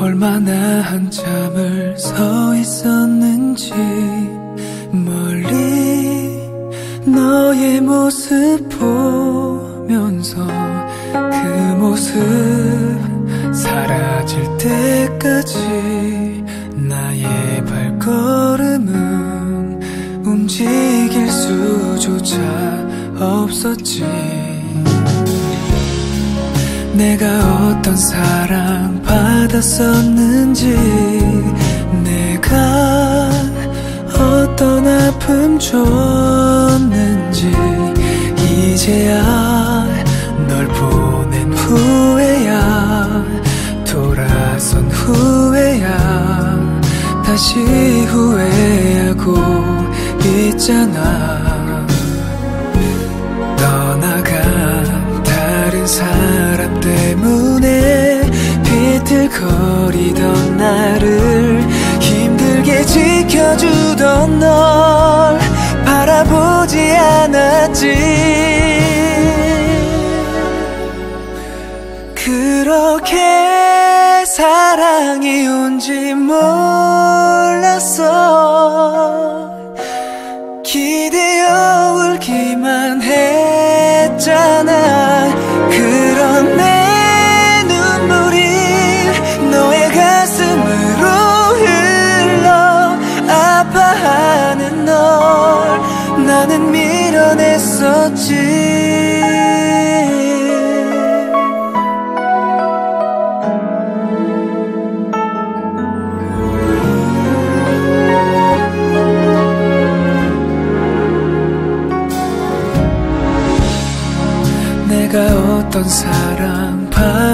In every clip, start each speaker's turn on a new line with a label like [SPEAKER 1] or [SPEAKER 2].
[SPEAKER 1] 얼마나 한참을 서 있었는지 멀리 너의 모습 보면서 그 모습 사라질 때까지 나의 발걸음은 움직일 수조차 없었지. 내가 어떤 사랑 받았었는지, 내가 어떤 아픔 줬는지, 이제야 널 보낸 후에야, 돌아선 후에야 다시 후회하고 있잖아. 떠나간 다른 사람 때문에 비틀거리던 나를 힘들게 지켜주던 널 바라보지 않았지. 그렇게 사랑이 온지 몰랐어. 기대어 울기만 했잖아. 그런 내 눈물이 너의 가슴으로 흘러 아파하는 널 나는 밀어냈었지. 내가 어떤 사랑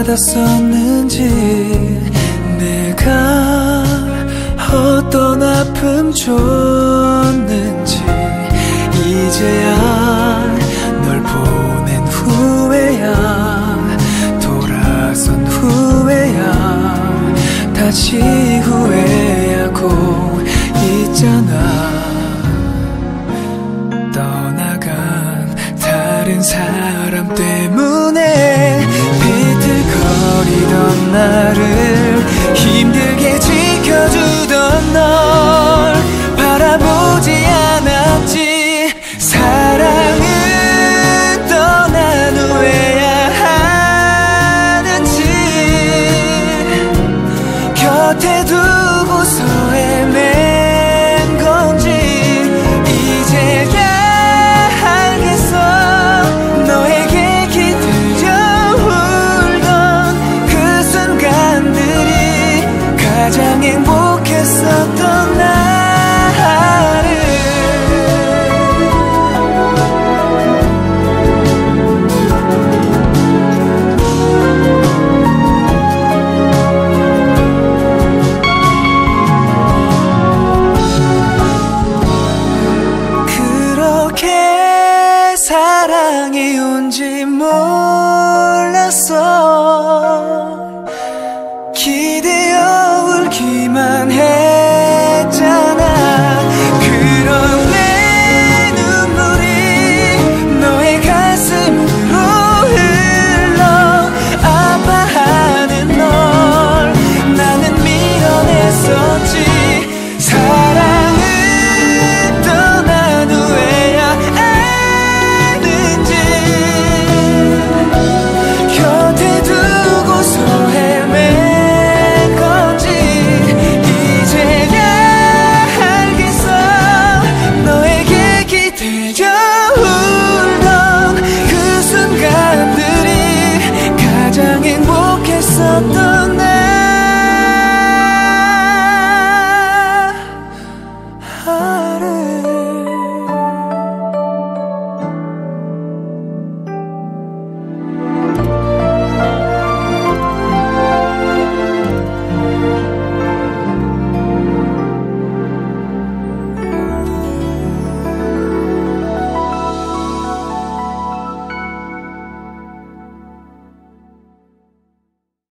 [SPEAKER 1] 받았었는지, 내가 어떤 아픔 줬는지, 이제야 널 보낸 후에야, 돌아선 후에야 다시 후회하고 있잖아. 떠나간 다른 사람 때문에 비틀거리던 나를 힘들게 지켜주던 널 바라보지 않았지. 사랑은 떠난 후에야 하는지, 곁에 두고서 헤맨 건지, 이제야 가장 행복했었던 나를. 그렇게 사랑이 온지 몰랐어. 기대어 울기만 했잖아. 그런 내 눈물이 너의 가슴으로 흘러 아파하는 널 나는 밀어냈었지. 사랑은 떠난 후에야 아는지, 곁에 두고서 헤매 가장 행복했었던